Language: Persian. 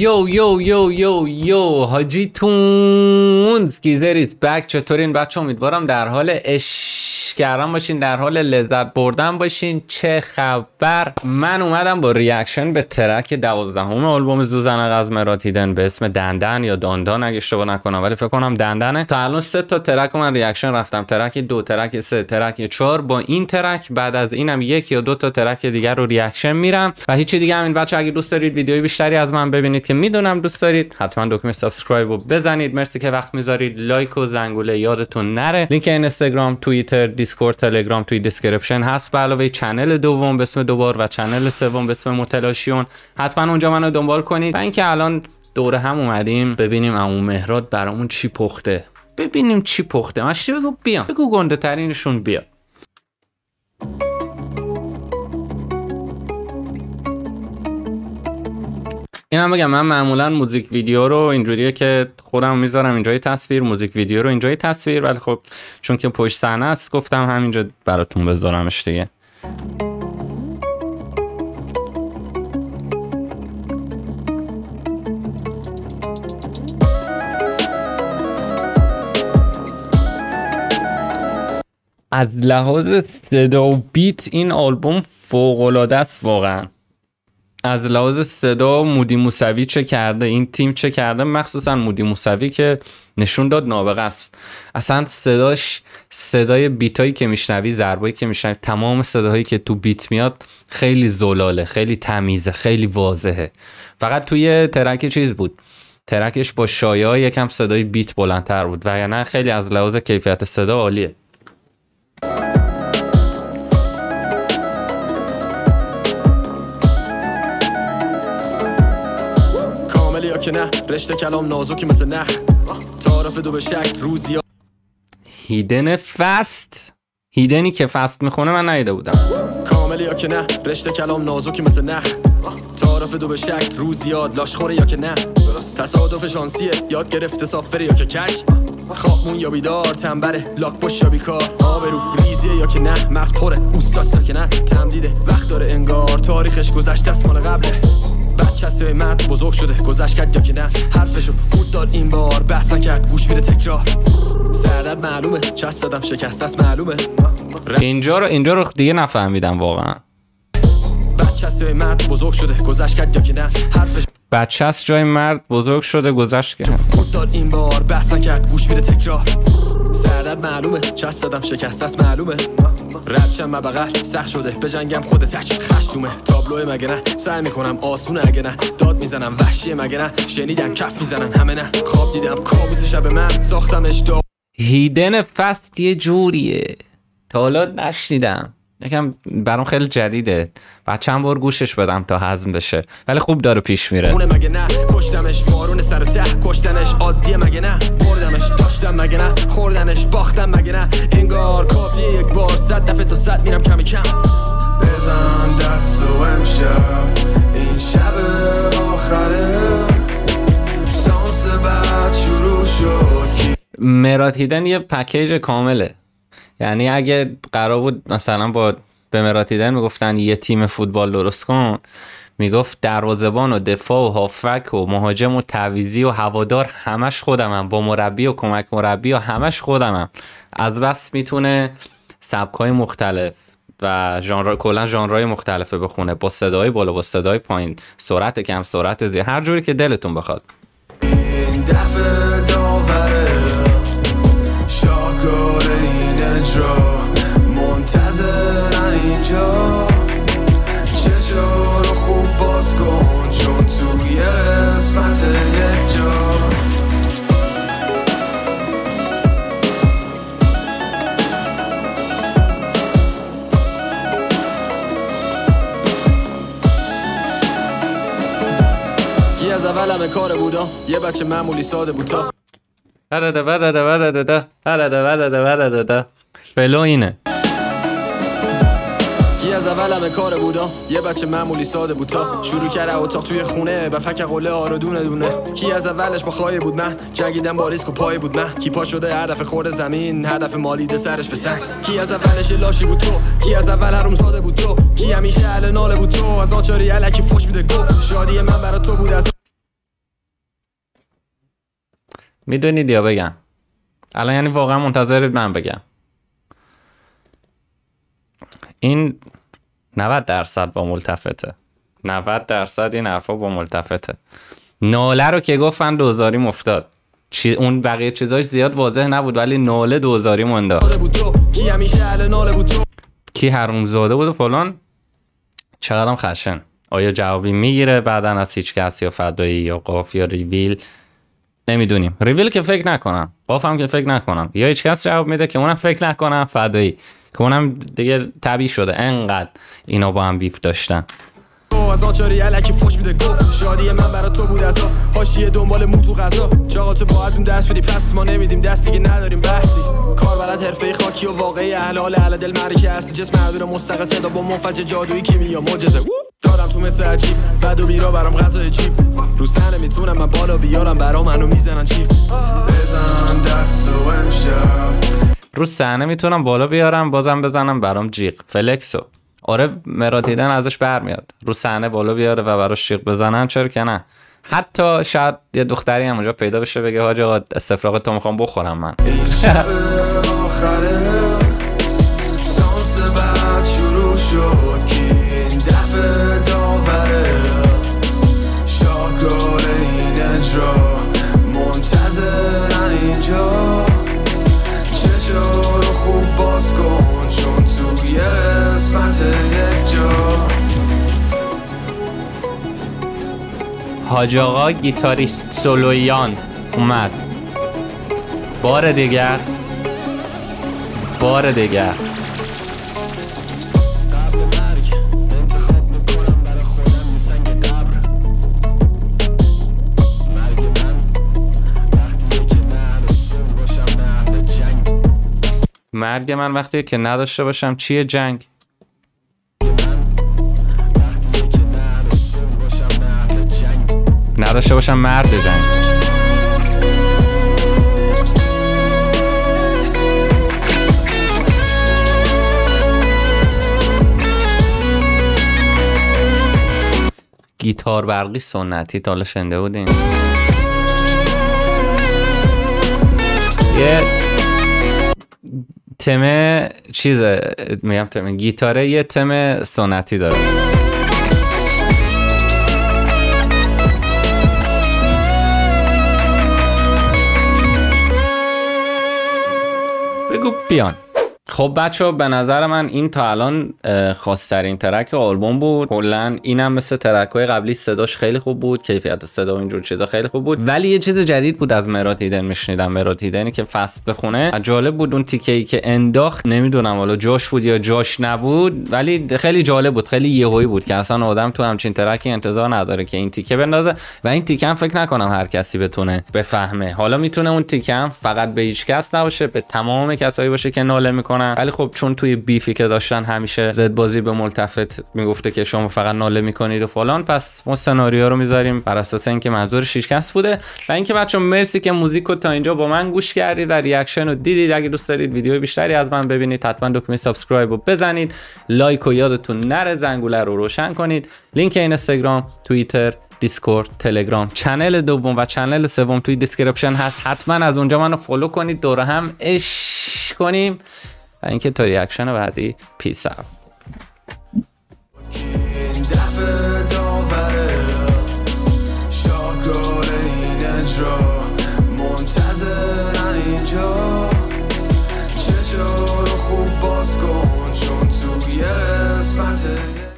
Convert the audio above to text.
یو حاجی تونز گیزریز بک. چطورین بچه؟ امیدوارم در حال عشق کردن باشین، در حال لذت بردن باشین. چه خبر؟ من اومدم با ریاکشن به ترک 12ام آلبوم زوزنق از مراد هیدن به اسم دندن یا داندان اگه اشتباه نکنم، ولی فکر کنم دندنه. تا الان 3 تا ترک من ریاکشن رفتم، ترک 2، ترک 3، ترک 4. با این ترک بعد از اینم 1 یا 2 تا ترک دیگر رو ریاکشن میرم. و هیچی دیگه همین بچه، اگه دوست دارید ویدیوی بیشتری از من ببینید که میدونم دوست دارید، حتما دکمه سابسکرایب رو بزنید. مرسی که وقت میذارید. لایک و زنگوله یادتون نره. لینک اینستاگرام، توییتر، دیسکورد، تلگرام توی دیسکریپشن هست، به علاوه چنل دوم به اسم دوبار و چنل سوم به اسم متلاشیون. حتما اونجا منو دنبال کنید. و اینکه الان دوره هم اومدیم ببینیم عمو مهراد برامون چی پخته. ببینیم چی پخته. ماشی بگو بیام، بگو گنده ترینشون بیاد. اینم بگم من معمولا موزیک ویدیو رو اینجوریه که خودم میذارم اینجای تصویر، موزیک ویدیو رو اینجای تصویر، ولی خب چون که پشت صحنه است گفتم همینجا براتون بذارمش دیگه. از لحاظ صدا و بیت این آلبوم فوق‌العاده است واقعا. از لحاظ صدا مودی موسوی چه کرده، این تیم چه کرده، مخصوصا مودی موسوی که نشون داد نابغه است. اصلا صداش، صدای بیتایی که میشنوی، ضربایی که میشنوی، تمام صداهایی که تو بیت میاد خیلی زلاله، خیلی تمیزه، خیلی واضحه. فقط توی ترک چیز بود، ترکش با شایعه یکم صدای بیت بلندتر بود، وگرنه خیلی از لحاظ کیفیت صدا عالیه. که نه رشته کلام نازکی مثل نخ، تعارف دو به شک روزی. هیدن فست، هیدنی که فست میخونه من ندیده بودم. کاملی یا که نه رشته کلام نازکی مثل نخ، تعارف دو به شک روزیاد لاشخوره یا که نه، تصادف شانسیه یاد گرفته سافره یا که کج، خوابمون یا بیدار تنبره لاک باش یا بیکار، آبرو ریزیه یا که نه مغز پره اوستاستا که نه تمدیده وقت داره انگار تاریخش گذشته است مال قبله، بچه‌سه مرد بزرگ شده گذشت کرد یا که نه حرفشو بود داد این بار بحث نکرد گوش میده تکرار، سردرد معلومه چست دادم شکست است معلومه. اینجا رو دیگه نفهمیدم واقعا. بچه‌سه مرد بزرگ شده گذشت کرد یا که نه حرفش، بچه‌س جای مرد بزرگ شده گذشت کرد بود داد این بار بحث نکرد گوش میده تکرار، سردرد معلومه چست دادم شکست است معلومه، ردشم مبغل سخت شده به جنگم خود تچ خشتومه، تابلوه مگه نه سعی میکنم آسونه اگه نه داد میزنم وحشیه مگه نه شنیدن کف میزنن همه نه خواب دیدم کابوس شب من ساختمش دا. هیدن فست یه جوریه تا حالا نشنیدم، یکم برام خیلی جدیده، بعد چند بار گوشش بدم تا هضم بشه، ولی خوب داره پیش میره. اونه مگه نه کشتمش وارون سر ته کشتنش عادیه مگه نه بردمش داشتم مگه نه خوردنش باختم مگه نه انگار کافیه یک بار 100 دفعه تا 100 میرم کمی کم، بزن دست و امشب این شب آخره سانس بعد شروع شد. مراد هیدن یه پکیج کامله، یعنی اگه قرار بود مثلا به مراد هیدن میگفتن یه تیم فوتبال درست کن، میگفت دروازه‌بان و دفاع و هافک و مهاجم و تعویضی و هوادار همش خودمم، با مربی و کمک مربی و همش خودمم. از بس میتونه سبک‌های مختلف و کلا ژانرهای مختلفه بخونه، با صدای بالا، با صدای پایین، سرعت کم، سرعت زیاد، هر جوری که دلتون بخواد. این دفعه داوره شاکر این اجرا منتظرن اینجا، چشارو خوب باز کن چون توی قسمت یک جا. کی از اول همه کار بودا یه بچه معمولی ساده بودا فلو اینه. کی از اول همه کار بودا یه بچه معمولی ساده بودا شروع کرده اتاق توی خونه به فک قله آرو دونه دونه، کی از اولش با خواهی بود من جنگیدم با ریسک و پای بود من، کی پا شده هر دفعه خورده زمین هر دفعه مالیده سرش به سنگ، کی از اولش لاشی بود تو، کی از اول حروم زاده بود تو، کی همیشه اهل ناله بود تو، از آچاری الکی فوش میده گو شادی من برا تو بود از میدونید یا بگم؟ الان یعنی واقعا منتظرید من بگم. این 90% با ملتفته. 90% این حرفا با ملتفته. ناله رو که گفتن دوزاری افتاد. اون بقیه چیزاش زیاد واضح نبود ولی ناله دوزاری مونده. کی حرومزاده بود و فلان. چقدرم خشن. آیا جوابی میگیره بعدن از هیچ کس یا فدایی یا قاف یا ریویل؟ نمیدونیم. ریویل که فکر نکنم، قاف هم که فکر نکنم، یا هیچ کس جواب میده که اونم فکر نکنم، فدایی که اونم دیگه طبیعی شده انقدر اینا با هم بیف داشتن. از آچاری الکی فوش میده گو شادی من برای تو بود ازا حاشیه دنبال مو تو غذا چاقاتو باید درس بدی پس ما نمیدیم دستی که نداریم بحثی کار بلد حرفه خاکی و واقعی اهل حال اهل دل معرکه اصلی جسم معدور مستقل صدا با منفجر جادویی کیمیا معجزه دارم تو مثل عجیب بد و بیرا برام غذای جیب رو سن میتونم من بالا بیارم برا منو میزنن چیپ بزن دستو امشب رو صحنه میتونم بالا بیارم بازم بزنم برام جیغ فلکسو. آره مراد دیدن ازش برمیاد رو صحنه بالا بیاره و براش جیغ بزنن، چرا که نه. حتی شاید یه دختری هم اونجا پیدا بشه بگه حاج آقا استفراغ تو میخوام بخورم من. این شب آخره سانس بعد شروع شد که این دفعه داوره شاکار این اجرا منتظرن اینجا چشا رو خوب باز کن چون توی قسمت یک جا حاج آقا گیتاریست سولویان اومد بار دیگر مرگ من وقتی که نداشته باشم چیه جنگ؟ نداشته باشم مرد جنگ. گیتار برقی سنتی تا حالا شنیده بودین؟ یه تم چیزه میگم تم گیتاره یه تم سنتی داره. بگو بیان. خب بچه به نظر من این تا الان خاص‌ترین ترک آلبوم بود. کلا اینم مثل ترک‌های قبلی صداش خیلی خوب بود، کیفیت صدا و اینجور چیزا خیلی خوب بود، ولی یه چیز جدید بود از مراد هیدن میشنیدم. مراد هیدنی که فصل بخونه جالب بود. اون تیکه‌ای که انداخت نمیدونم حالا جاش بود یا جاش نبود ولی خیلی جالب بود، خیلی یهویی بود که اصلا آدم تو همچین ترکی انتظار نداره که این تیکه بندازه و این تیکه هم فکر نکنم هر کسی بتونه بفهمه. حالا میتونه اون تیکه هم فقط به هیچ کس نباشه، به تمام کسایی باشه که ناله میکنن، ولی خب چون توی بیفی که داشتن همیشه زد بازی به ملتفت میگفته که شما فقط ناله میکنید و فلان، پس ما سناریو رو میذاریم بر اساس اینکه منظورش هیچ کس بوده. و اینکه بچه‌ها مرسی که موزیکو تا اینجا با من گوش کردید و ریاکشن رو دیدید. اگه دوست دارید ویدیو بیشتری از من ببینید حتما دکمه سابسکرایب رو بزنید، لایک رو یادتون نره، زنگوله رو روشن کنید. لینک اینستاگرام، توییتر، دیسکورد، تلگرام، چنل دوم و چنل سوم توی دیسکریپشن هست، حتما از اونجا منو فالو کنید، دور هم عشق کنیم. و اینکه تا ریاکشن بعدی پیس اوت.